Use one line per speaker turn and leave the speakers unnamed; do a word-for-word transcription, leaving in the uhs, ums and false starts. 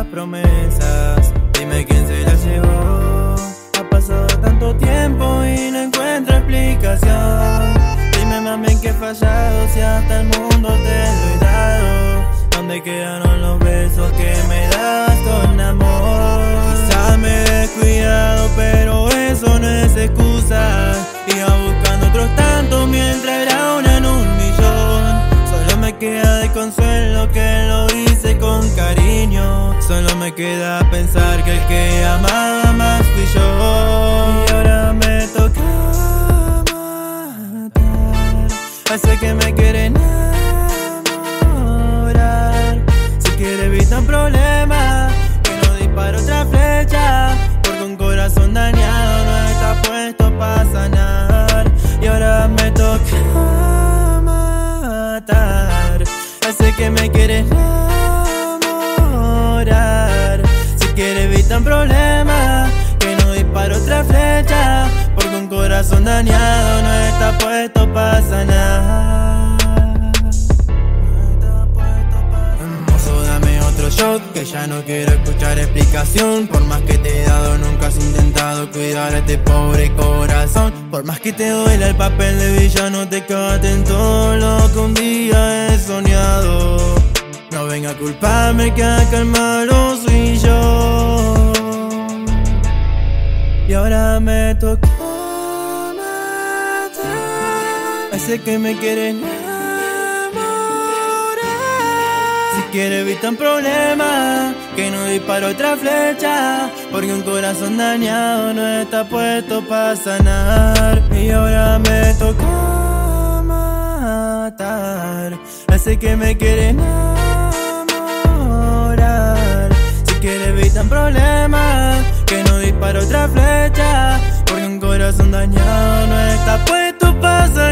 las promesas, dime quién se las llevó. Ha pasado tanto tiempo y no encuentro explicación. Dime mami que he fallado si hasta el mundo te lo he dado. ¿Dónde quedaron los besos que me das con amor? Quizás me he descuidado pero eso no es excusa. Iba buscando otros tantos mientras era una en un millón. Solo me queda de consuelo que lo hice con cariño. Solo me queda pensar que el que amaba más fui yo. Y ahora me toca matar a ese que me quiere enamorar. Si quiere evitar un problema, que no dispare otra flecha, porque un corazón dañado no está puesto para sanar. Y ahora me toca matar a ese que me quiere enamorar. Si quiere evitar un problema, que no dispare otra flecha, porque un corazón dañado no está puesto para sanar. Hermoso, dame otro shot, que ya no quiero escuchar explicación. Por más que te he dado, nunca has intentado cuidar a este pobre corazón. Por más que te duela el papel de villano, te quedaste en todo lo que un día he soñado. No venga a culparme que acá el malo soy yo. Y ahora me toca matar a ese que me quiere enamorar. Si quiere evitar un problema, que no dispare otra flecha, porque un corazón dañado no está puesto para sanar. Y ahora me toca matar a ese que me quiere enamorar. Si quiere evitar un problema, que no dispare otra flecha, porque un corazón dañado no está puesto para sanar.